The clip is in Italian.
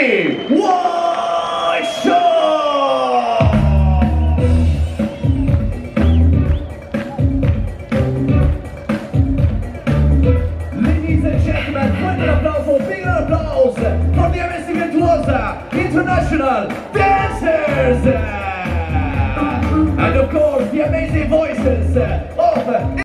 MVI Show! Ladies and gentlemen, quick applause for big applause for the amazing virtuosa international dancers! And of course, the amazing voices of